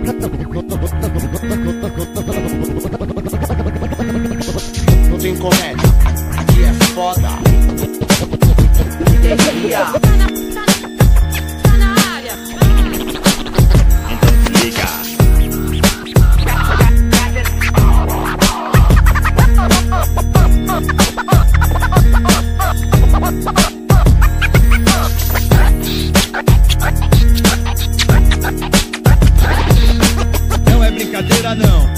Não tem comédia, aqui é foda. Tá na área. Então se liga. Não é brincadeira não.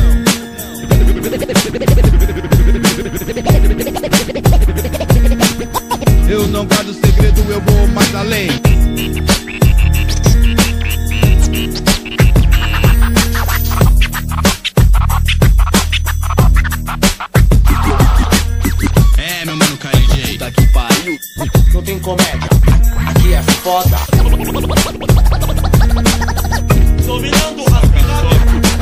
Eu não guardo segredo, eu vou mais além. É, meu mano KLJ, tá que pariu. Não tem comédia, aqui é foda. Tô virando o rafinado.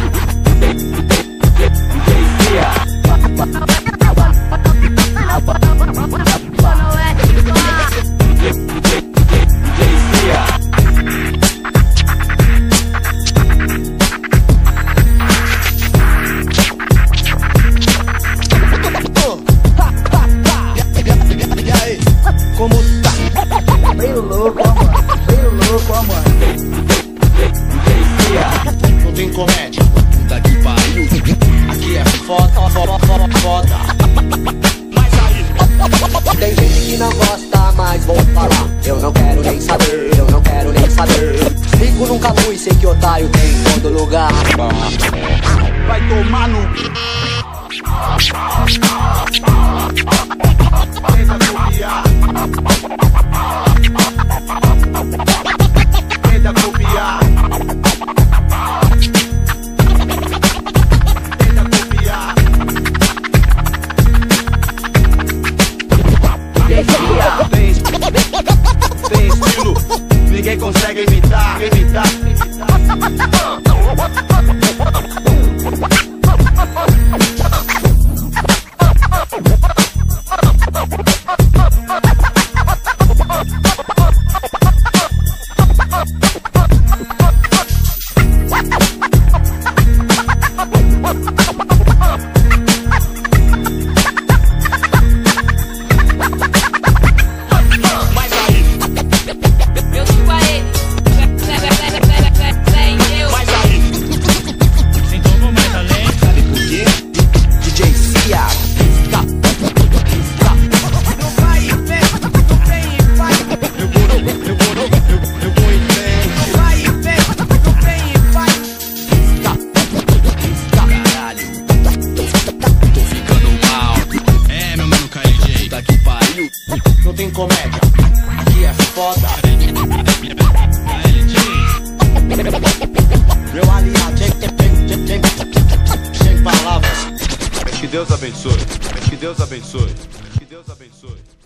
Como tá? Meio louco, ó, mano. Meio louco, ó, mano. Não tem comédia, Tá que pariu. aqui é foda, foda, foda, foda. Mas aí, Tem gente que não gosta, mas vou falar. Eu não quero nem saber, eu não quero nem saber. Rico nunca fui, sei que otário tem em todo lugar. vai tomar no. Tenta copiar. Tenta copiar. Tenta copiar. Tem estilo, ninguém consegue imitar. Eu sigo a ele. Sem eu. Mas aí, então vou mais além. Sabe por quê? DJ Cia. Não vai em pé, não vem e vai. Eu vou em pé. Não vai em pé, não vem e vai. Caralho, tô ficando mal. É, meu mano KLJ, tá que pariu. Não tem comédia, aqui é foda. KLJ, Meu aliado, sem palavras. Que Deus abençoe. Que Deus abençoe. Que Deus abençoe.